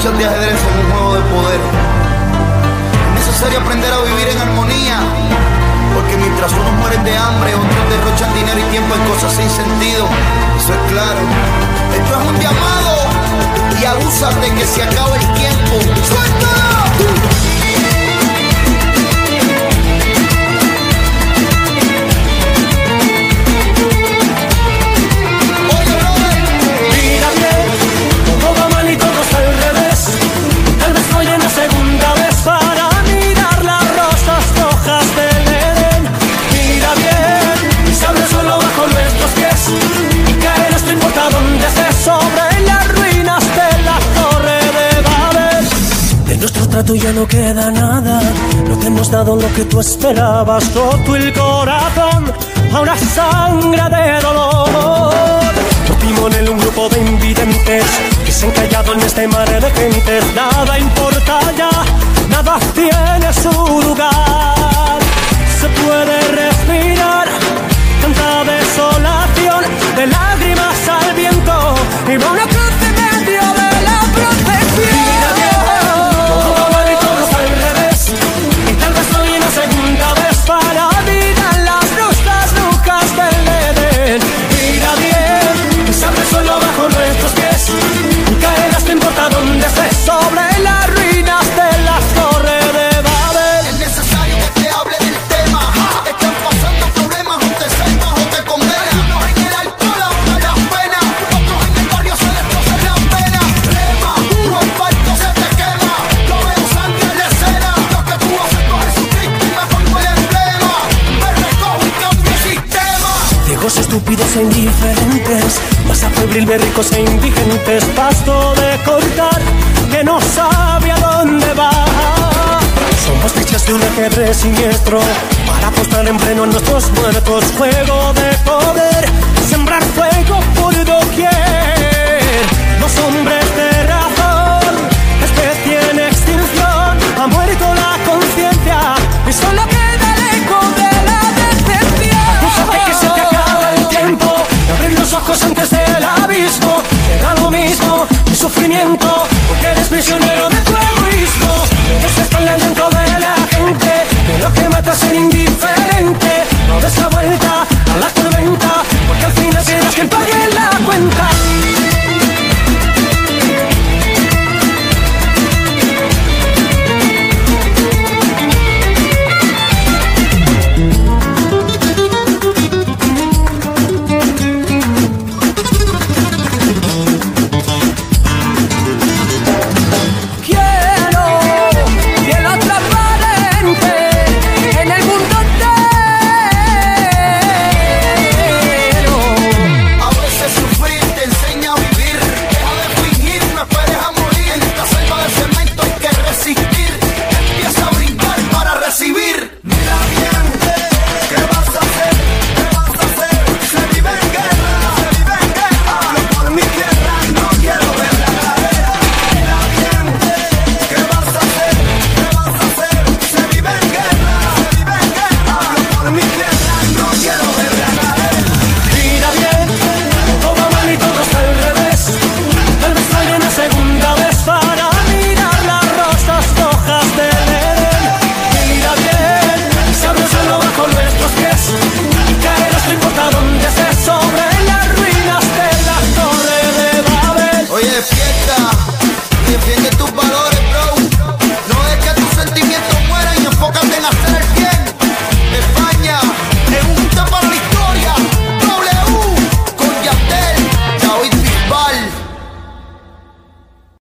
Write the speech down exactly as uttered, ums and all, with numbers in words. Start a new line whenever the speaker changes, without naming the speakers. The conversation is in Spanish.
fichas de ajedrez son un juego de poder. Es necesario aprender a vivir en armonía, porque mientras unos mueren de hambre, otros derrochan dinero y tiempo en cosas sin sentido. Eso es claro. Esto es un llamado y abúsate que se acabe el tiempo. ¡Suelta!
Segunda vez para mirar las rosas rojas del Edén. Mira bien, se abre solo bajo nuestros pies y cae nuestro importa donde esté, sobre las ruinas de la torre de Babel. De nuestro trato ya no queda nada, no te hemos dado lo que tú esperabas. Roto el corazón, ahora sangra de dolor. Por timón un grupo de invidentes que se han callado en este mar de gentes. Nada importa ya, nada tiene su lugar. Se puede respirar tanta desolación, de lágrimas al viento y una cruz en medio de la protección. Mira bien, todo va mal y todo está al revés, y tal vez hoy una segunda vez para mirar las rosas rojas del Edén. Mira bien, se abre solo bajo nuestros pies y caerás no importa dónde estés, sobre las ruinas de la torre de Babel.
Es necesario que te hable del tema. Están pasando problemas, o te salvas o te condenas. Unos en el alcohol ahogan las penas, otros en el barrio se destrozan las venas. Rema, tu asfalto se te quema, yo veo sangre en la escena. Lo que tú haces con Jesucristo y me pongo el emblema. Me recojo y cambio el sistema.
Ciegos estúpidos e indiferentes, masa febril de ricos e indigentes, pasto de cortar que no sabe a dónde va. Somos fichas de un ajedrez siniestro para apostar en pleno a nuestros muertos. Juego de poder, sembrar fuego por doquier. Los hombres de razón, especie en extinción, ha muerto la conciencia y solo queda el eco de la decepción. Acúsate que se te acaba el tiempo, abrir los ojos antes del abismo. Te da lo mismo mi sufrimiento, porque eres prisionero